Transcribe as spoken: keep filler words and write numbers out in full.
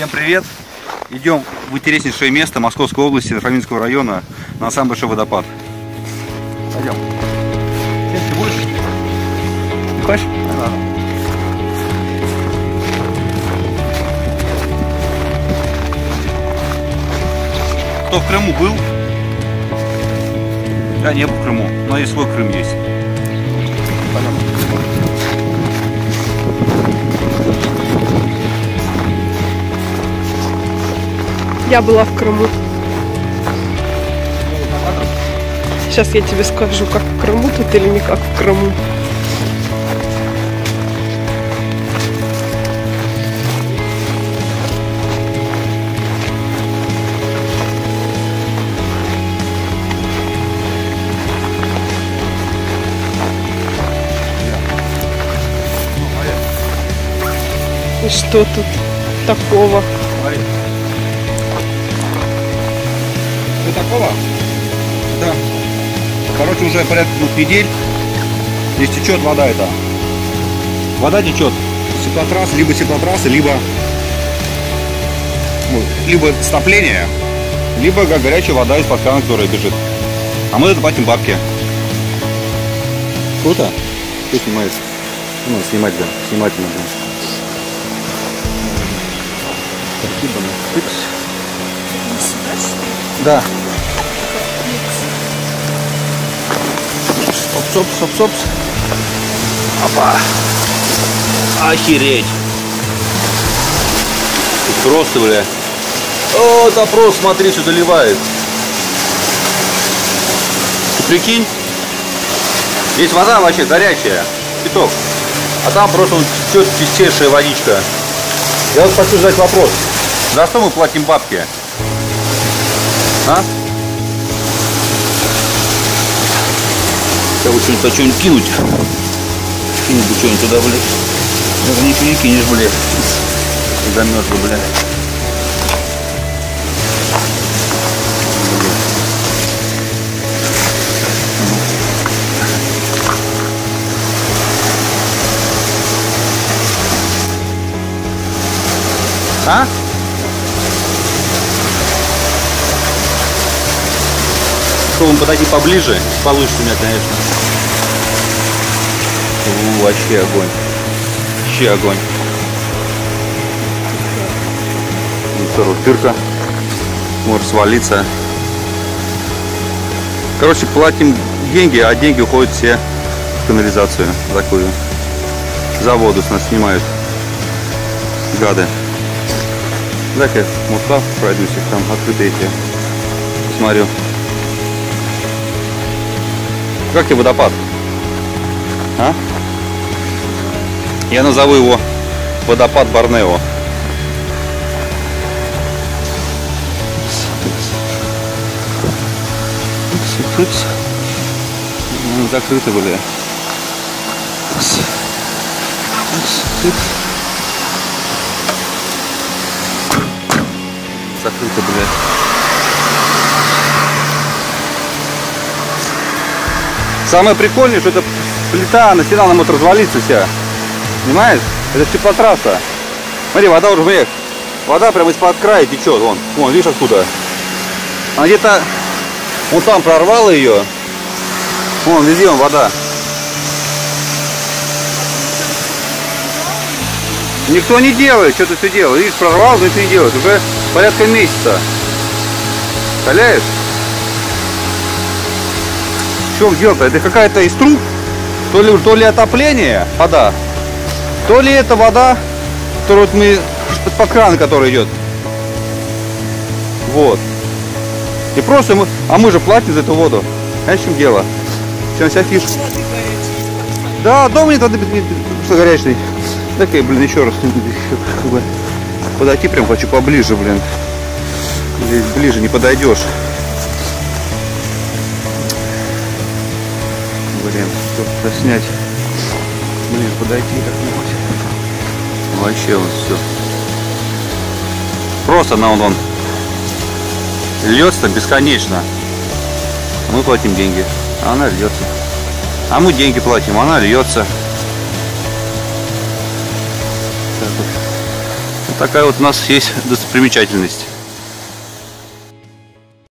Всем привет! Идем в интереснейшее место Московской области, Фоминского района, на самый большой водопад. Пойдем. Ты будешь? Ты хочешь? Да. Кто в Крыму был? Я не был в Крыму, но и свой Крым есть. Пойдем. Я была в Крыму. Сейчас я тебе скажу, как в Крыму тут или не как в Крыму. И что тут такого? Смотри. Что такого? Да. Короче, уже порядка двух недель здесь течет вода эта. Вода течет с теплотрассы, либо теплотрассы, либо ну, либо стопление, либо горячая вода из-под крана, которая бежит. А мы это платим бабки. Круто? Кто снимает? Ну, снимать, да. Снимать надо. Спасибо. Да. Стоп, стоп, стоп, стоп. Опа. Охереть. Просто, бля. О, да просто, смотри, что доливает. Ты прикинь? Здесь вода вообще горячая. Пяток. А там просто вот течет чистейшая водичка. Я вот хочу задать вопрос. За что мы платим бабки? А? Я бы что-нибудь что-нибудь кинуть. Кинуть бы что-нибудь туда, блядь. Это ничего не кинешь, блядь. Замерзла, блядь. А? Попробуем подойти поближе. Получится у меня, конечно. У, вообще огонь. Вообще огонь. Вторая дырка. Может свалиться. Короче, платим деньги, а деньги уходят все в канализацию такую. За воду с нас снимают. Гады. Дай-ка мусор пройдусь, их там открытые эти. Посмотрю. Как тебе водопад? А? Я назову его водопад Борнео. Ну, закрыто, бля. Закрыто, бля. Самое прикольное, что эта плита начинала нам вот развалиться вся. Понимаешь? Это теплотрасса. Смотри, вода уже, смотри, вода прямо из-под края течет. Вон, вон, видишь откуда? Она где-то вон там прорвала ее. Вон, везде вон вода. Никто не делает, что ты все делаешь. Видишь, прорвал, но ничего не делает. Уже порядка месяца. Представляешь? В чем дело-то? Это какая-то из труб, то ли, то ли отопление, вода, то ли это вода, которую вот мы под кран, который идет. Вот. И просто мы, а мы же платим за эту воду. Знаешь, в чем дело? Чем вся фишка? Да, дома нет воды, что горячей. Так-ка, блин, еще раз подойти прям хочу поближе, блин. Здесь ближе не подойдешь. Блин, что-то снять. Блин, подойти как-нибудь. Вообще вот все. Просто на вон, льется бесконечно. Мы платим деньги, а она льется. А мы деньги платим, а она льется. Так вот. Такая вот у нас есть достопримечательность.